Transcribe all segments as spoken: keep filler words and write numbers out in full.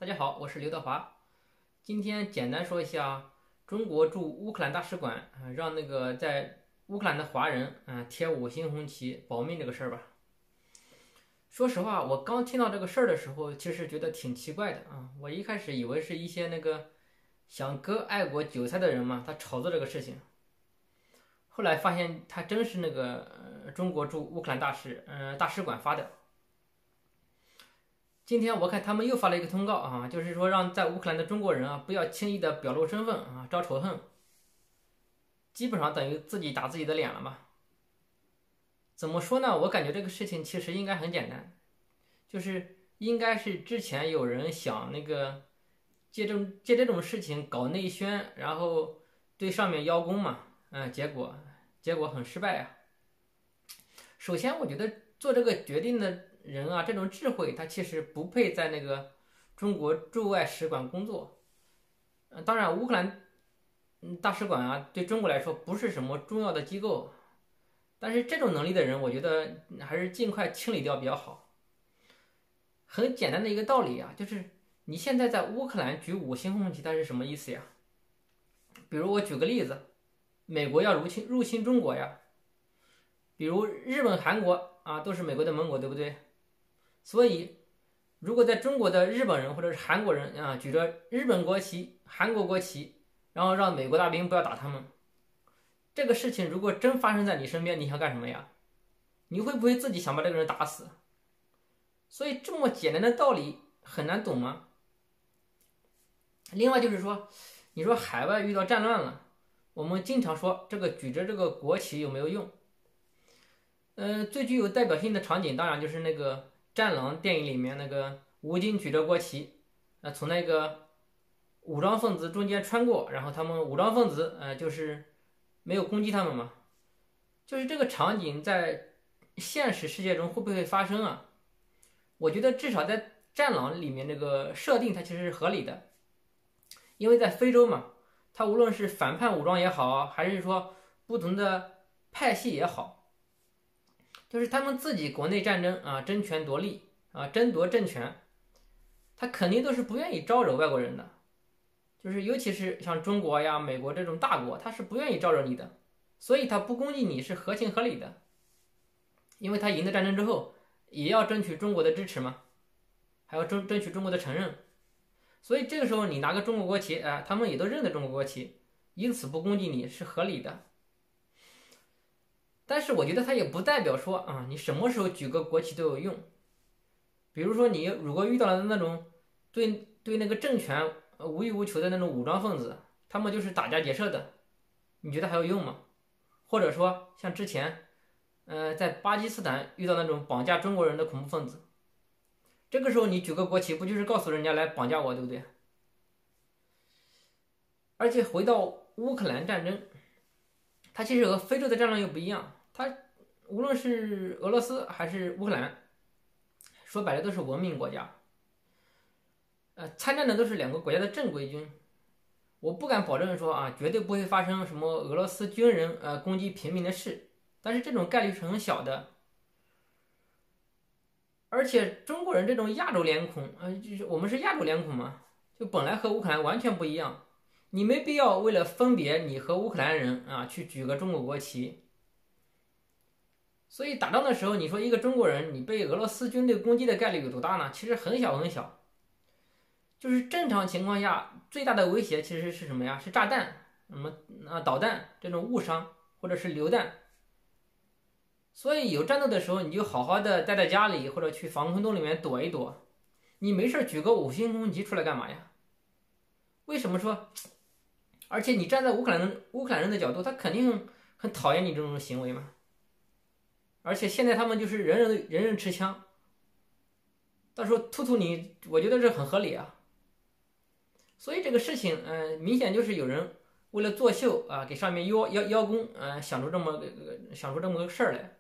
大家好，我是刘德华。今天简单说一下中国驻乌克兰大使馆啊，让那个在乌克兰的华人啊贴五星红旗保命这个事儿吧。说实话，我刚听到这个事儿的时候，其实觉得挺奇怪的啊。我一开始以为是一些那个想割爱国韭菜的人嘛，他炒作这个事情。后来发现他真是那个呃中国驻乌克兰大使呃大使馆发的。今天我看他们又发了一个通告啊，就是说让在乌克兰的中国人啊不要轻易的表露身份啊，招仇恨，基本上等于自己打自己的脸了嘛。怎么说呢？我感觉这个事情其实应该很简单，就是应该是之前有人想那个借这种借这种事情搞内宣，然后对上面邀功嘛，嗯，结果结果很失败呀。首先，我觉得做这个决定的人啊，这种智慧他其实不配在那个中国驻外使馆工作。呃，当然，乌克兰嗯大使馆啊，对中国来说不是什么重要的机构，但是这种能力的人，我觉得还是尽快清理掉比较好。很简单的一个道理啊，就是你现在在乌克兰举五星红旗，它是什么意思呀？比如我举个例子，美国要入侵入侵中国呀，比如日本、韩国啊，都是美国的盟国，对不对？所以，如果在中国的日本人或者是韩国人啊，举着日本国旗、韩国国旗，然后让美国大兵不要打他们，这个事情如果真发生在你身边，你想干什么呀？你会不会自己想把这个人打死？所以这么简单的道理很难懂吗？另外就是说，你说海外遇到战乱了，我们经常说这个举着这个国旗有没有用？嗯、呃，最具有代表性的场景当然就是那个《战狼》电影里面那个吴京举着国旗，呃，从那个武装分子中间穿过，然后他们武装分子呃就是没有攻击他们嘛。就是这个场景在现实世界中会不会发生啊？我觉得至少在《战狼》里面这个设定它其实是合理的，因为在非洲嘛，它无论是反叛武装也好，还是说不同的派系也好，就是他们自己国内战争啊，争权夺利啊，争夺政权，他肯定都是不愿意招惹外国人的。就是尤其是像中国呀、美国这种大国，他是不愿意招惹你的，所以他不攻击你是合情合理的，因为他赢得战争之后，也要争取中国的支持嘛，还要争争取中国的承认，所以这个时候你拿个中国国旗，啊、呃他们也都认得中国国旗，因此不攻击你是合理的。但是我觉得它也不代表说啊，你什么时候举个国旗都有用。比如说你如果遇到了那种对对那个政权无欲无求的那种武装分子，他们就是打家劫舍的，你觉得还有用吗？或者说像之前，呃，在巴基斯坦遇到那种绑架中国人的恐怖分子，这个时候你举个国旗，不就是告诉人家来绑架我，对不对？而且回到乌克兰战争，它其实和非洲的战争又不一样，它无论是俄罗斯还是乌克兰，说白了都是文明国家，呃，参战的都是两个国家的正规军。我不敢保证说啊，绝对不会发生什么俄罗斯军人呃攻击平民的事，但是这种概率是很小的。而且中国人这种亚洲脸孔，呃，就是我们是亚洲脸孔嘛，就本来和乌克兰完全不一样，你没必要为了分别你和乌克兰人啊去举个中国国旗。所以打仗的时候，你说一个中国人你被俄罗斯军队攻击的概率有多大呢？其实很小很小。就是正常情况下，最大的威胁其实是什么呀？是炸弹，什么啊导弹这种误伤，或者是榴弹。所以有战斗的时候，你就好好的待在家里，或者去防空洞里面躲一躲。你没事举个五星红旗出来干嘛呀？为什么说？而且你站在乌克兰人乌克兰人的角度，他肯定很很讨厌你这种行为嘛。而且现在他们就是人人人人持枪，到时候突突你，我觉得这很合理啊。所以这个事情，嗯、呃，明显就是有人为了作秀啊，给上面邀邀邀功，呃，想出这么个想出这么个事儿来。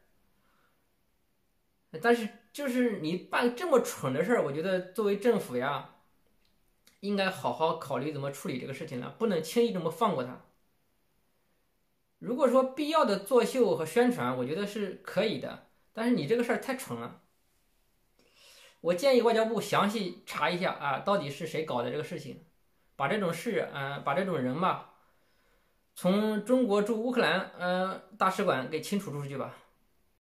但是就是你办这么蠢的事儿，我觉得作为政府呀，应该好好考虑怎么处理这个事情了，不能轻易这么放过他。如果说必要的作秀和宣传，我觉得是可以的，但是你这个事儿太蠢了。 我建议外交部详细查一下啊，到底是谁搞的这个事情，把这种事，嗯、呃，把这种人吧，从中国驻乌克兰呃大使馆给清除出去吧。